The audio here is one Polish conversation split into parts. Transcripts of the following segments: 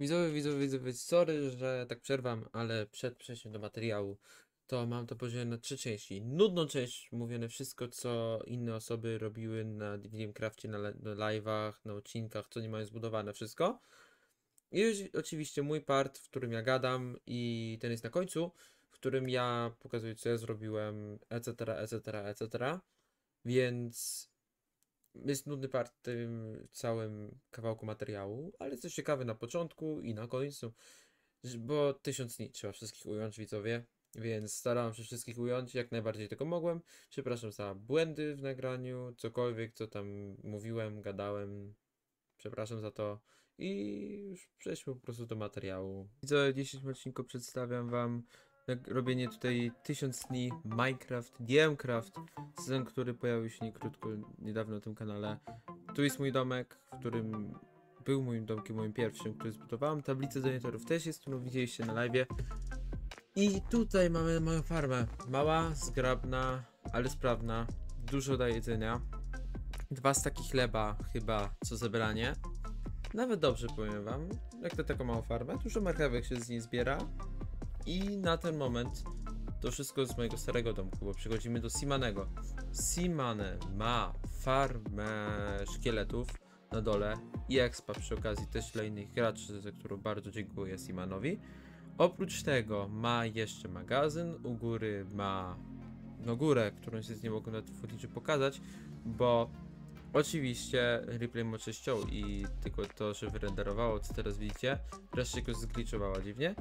Widzowie, sorry, że tak przerwam, ale przed przejściem do materiału to mam to podzielone na trzy części. Nudną część, mówione wszystko, co inne osoby robiły na DVDM Crafcie, na live'ach, na odcinkach, co nie mają zbudowane, wszystko. I już oczywiście mój part, w którym ja gadam i ten jest na końcu, w którym ja pokazuję, co ja zrobiłem, etc. Więc jest nudny part w tym całym kawałku materiału, ale coś ciekawe na początku i na końcu, bo 1000 dni trzeba wszystkich ująć, widzowie, więc starałem się wszystkich ująć jak najbardziej tego mogłem. Przepraszam za błędy w nagraniu, cokolwiek co tam mówiłem, gadałem, przepraszam za to i już przejdźmy po prostu do materiału. Widzowie, w dzisiejszym odcinku przedstawiam wam robienie tutaj 1000 dni Minecraft, DMCraft, sezon, który pojawił się niedawno na tym kanale. Tu jest mój domek, w którym był moim domkiem, moim pierwszym, który zbudowałem. Tablica donatorów też jest, którą widzieliście na live. I tutaj mamy moją farmę. Mała, zgrabna, ale sprawna. Dużo daje jedzenia. 2 staki chleba chyba co zebranie. Nawet dobrze, powiem wam, jak to taką małą farmę. Dużo marchewek się z niej zbiera. I na ten moment to wszystko z mojego starego domku, bo przechodzimy do Simanego. Simane ma farmę szkieletów na dole i expa przy okazji też dla innych graczy, za którą bardzo dziękuję Simanowi. Oprócz tego ma jeszcze magazyn, u góry ma górę, którą się nie mogę na footage pokazać, bo oczywiście replay moczy ściął i tylko to się wyrenderowało, co teraz widzicie, wreszcie jakoś zgliczowała dziwnie.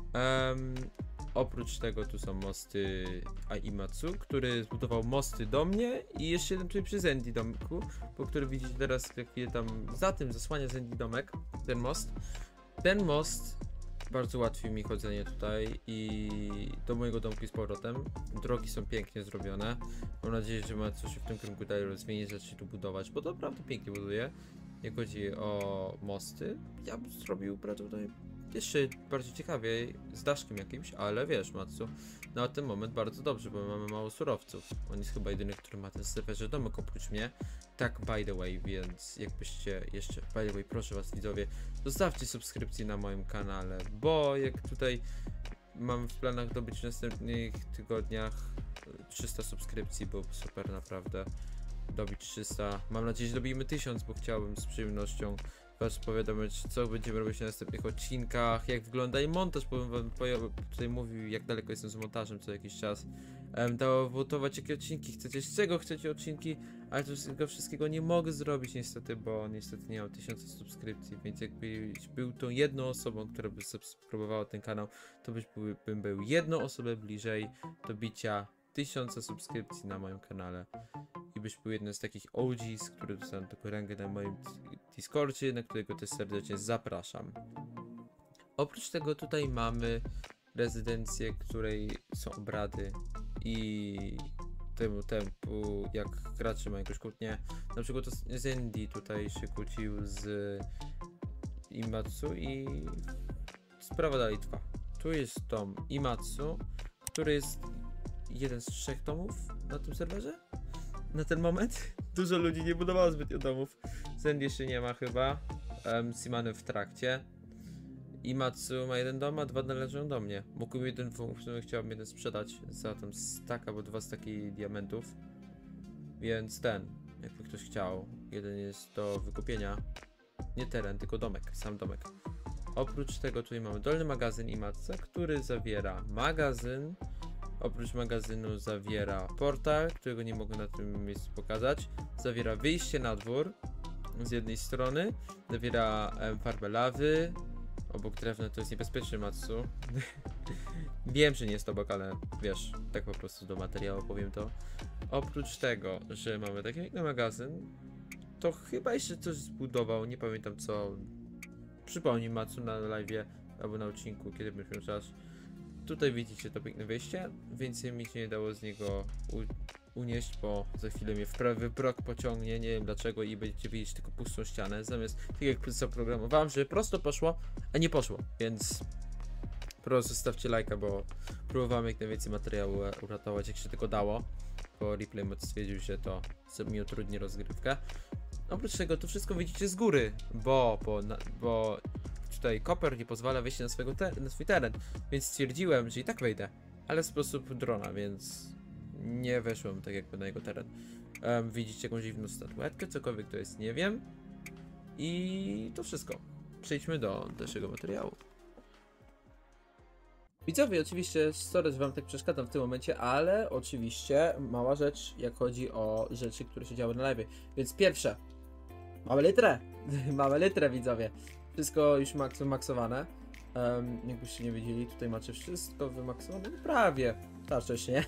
Oprócz tego tu są mosty Aimatsu, który zbudował mosty do mnie i jeszcze jeden tutaj przy Zendi domku, po który widzicie teraz chwilę tam za tym zasłania Zendi domek, ten most. Ten most bardzo ułatwi mi chodzenie tutaj i do mojego domku z powrotem. Drogi są pięknie zrobione. Mam nadzieję, że ma coś w tym kierunku dalej rozwijać, zacznie tu budować, bo to naprawdę pięknie buduje. Jak chodzi o mosty, ja bym zrobił prawdopodobnie jeszcze bardziej ciekawie z daszkiem jakimś, ale wiesz, Matsu, na ten moment bardzo dobrze, bo mamy mało surowców. On jest chyba jedyny, który ma ten serwerze domek oprócz mnie. Tak, by the way, więc jakbyście jeszcze, by the way, proszę was widzowie, zostawcie subskrypcję na moim kanale, bo jak tutaj mam w planach dobyć w następnych tygodniach 300 subskrypcji, byłoby super naprawdę. Dobić 300, mam nadzieję, że dobijemy 1000, bo chciałbym z przyjemnością was powiadomić, co będziemy robić na następnych odcinkach, jak wygląda i montaż, bo wam tutaj mówił, jak daleko jestem z montażem co jakiś czas. Dało wołtować, jakie odcinki chcecie, z czego chcecie odcinki, ale tego wszystkiego nie mogę zrobić niestety, bo niestety nie mam 1000 subskrypcji, więc jakbyś był tą jedną osobą, która by subskrybowała ten kanał, to bym był jedną osobę bliżej do bicia 1000 subskrypcji na moim kanale. I byś był jednym z takich OGs, który dostaną taką rangę na moim Discordzie, na którego też serdecznie zapraszam. Oprócz tego tutaj mamy rezydencję, której są obrady i temu tempu, jak gracze mają jakąś kłótnię. Na przykład to Zendi tutaj się kłócił z Imatsu i sprawa dalej trwa. Tu jest dom Imatsu, który jest jeden z 3 domów na tym serwerze. Na ten moment dużo ludzi nie budowało zbytnio domów. Zendi jeszcze nie ma chyba. Simany w trakcie. Imatsu ma 1 dom, a 2 należą do mnie. Mógłbym jeden, w sumie chciałbym jeden sprzedać za tam stack albo 2 staki diamentów. Więc jakby ktoś chciał. Jeden jest do wykupienia. Nie teren, tylko domek, sam domek. Oprócz tego tutaj mamy dolny magazyn Imatsu, który zawiera magazyn. Oprócz magazynu zawiera portal, którego nie mogę na tym miejscu pokazać. Zawiera wyjście na dwór z jednej strony. Zawiera farbę lawy. Obok drewna to jest niebezpieczny Matsu. Wiem, że nie jest obok, ale wiesz, tak po prostu do materiału powiem to. Oprócz tego, że mamy taki piękny magazyn, to chyba jeszcze coś zbudował, nie pamiętam co. Przypomnij Matsu na live'ie albo na odcinku, kiedy będziesz miał czas. Tutaj widzicie to piękne wejście, więcej mi się nie dało z niego unieść, bo za chwilę mnie w prawy brok pociągnie, nie wiem dlaczego i będziecie widzieć tylko pustą ścianę, zamiast tak jak zaprogramowałem, że prosto poszło, a nie poszło, więc proszę zostawcie lajka, bo próbowałem jak najwięcej materiału uratować jak się tylko dało, bo replay mod stwierdził, że to mi utrudni rozgrywkę. Oprócz tego to wszystko widzicie z góry, bo tutaj koper nie pozwala wejść na, na swój teren, więc stwierdziłem, że i tak wejdę, ale w sposób drona, więc nie weszłem tak jakby na jego teren. Widzicie jakąś dziwną statuetkę, cokolwiek to jest, nie wiem. I to wszystko. Przejdźmy do dalszego materiału. Widzowie, oczywiście, sorry, że wam tak przeszkadzam w tym momencie, ale oczywiście mała rzecz, jak chodzi o rzeczy, które się działy na live. Więc pierwsze, mamy litrę, mamy litrę, widzowie. Wszystko już wymaksowane. Jakbyście nie wiedzieli, tutaj macie wszystko wymaksowane, no prawie, starczy się, nie?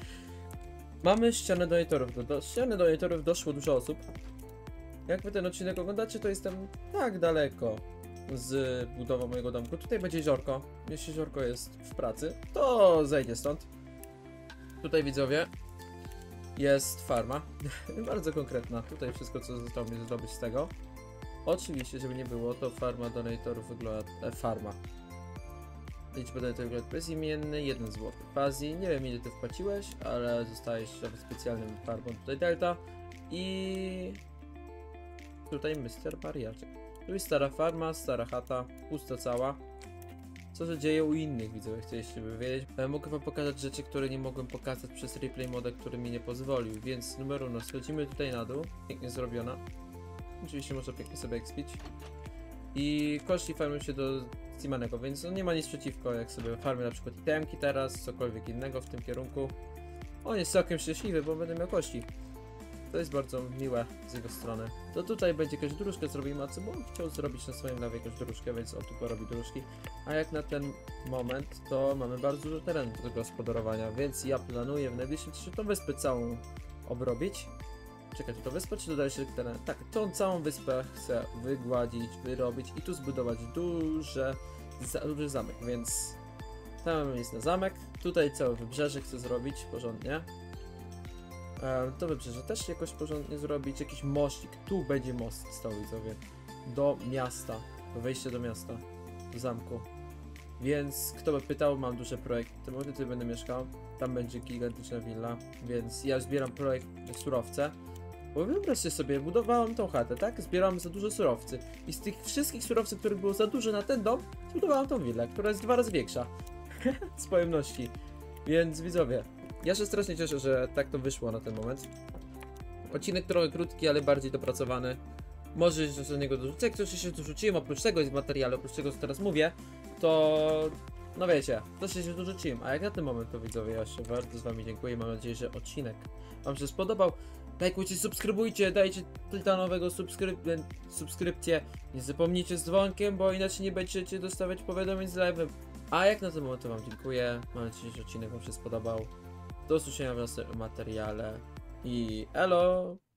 Mamy ścianę donatorów, do ściany donatorów doszło dużo osób. Jak wy ten odcinek oglądacie, to jestem tak daleko z budową mojego domku. Tutaj będzie jeziorko. Jeśli jeziorko jest w pracy, to zejdzie stąd. Tutaj, widzowie, jest farma. Bardzo konkretna. Tutaj wszystko, co zostało mi zdobyć z tego. Oczywiście, żeby nie było, to farma donatorów wygląda... farma. Liczba donatorów wygląda bezimienny, 1 zł. Fazji, nie wiem ile ty wpłaciłeś, ale zostajesz specjalnym farmą tutaj Delta. I... tutaj Mr. Mariaczek. Tu jest stara farma, stara chata, pusta cała. Co się dzieje u innych widzów, chcieliście by wiedzieć. Mogę wam pokazać rzeczy, które nie mogłem pokazać przez replay moda, który mi nie pozwolił. Więc numer 1, schodzimy tutaj na dół. Pięknie zrobiona. Oczywiście można pięknie sobie expić. I kości farmią się do Steamanego, więc no nie ma nic przeciwko, jak sobie farmię na przykład itemki teraz, cokolwiek innego w tym kierunku. On jest całkiem szczęśliwy, bo będę miał kości. To jest bardzo miłe z jego strony. To tutaj będzie jakaś dróżkę zrobimy, a co bo on chciał zrobić na swoim lewie jakąś dróżkę, więc on tu porobi dróżki. A jak na ten moment, to mamy bardzo dużo terenu do gospodarowania, więc ja planuję w najbliższym czasie tą wyspę całą obrobić. Czekaj, to wyspę czy dodać się teren? Tak, tą całą wyspę chcę wygładzić, wyrobić i tu zbudować duży zamek, więc tam jest na zamek. Tutaj całe wybrzeże chcę zrobić porządnie. To wybrzeże też jakoś porządnie zrobić, jakiś mościk, tu będzie most stał, widzowie, do miasta, do wejścia do miasta, do zamku. Więc kto by pytał, mam duży projekt, w tym momencie tutaj będę mieszkał, tam będzie gigantyczna willa, więc ja zbieram projekt surowce, bo wyobraźcie sobie, budowałem tą chatę, tak, zbierałem za dużo surowcy i z tych wszystkich surowców, których było za dużo na ten dom, zbudowałem tą willę, która jest 2 razy większa z pojemności, więc widzowie, ja się strasznie cieszę, że tak to wyszło na ten moment. Odcinek trochę krótki, ale bardziej dopracowany. Może jeszcze do niego dorzucę. Jak coś się dorzuciłem, oprócz tego jest materiału, oprócz tego co teraz mówię, to no wiecie, to się dorzuciłem. A jak na ten moment to widzowie, ja się bardzo z wami dziękuję. Mam nadzieję, że odcinek wam się spodobał. Lajkujcie, subskrybujcie, dajcie tytanowego subskrypcję. Nie zapomnijcie z dzwonkiem, bo inaczej nie będziecie dostawać powiadomień z live'em. A jak na ten moment to wam dziękuję. Mam nadzieję, że odcinek wam się spodobał. Do usłyszenia w następnym materiale i elo!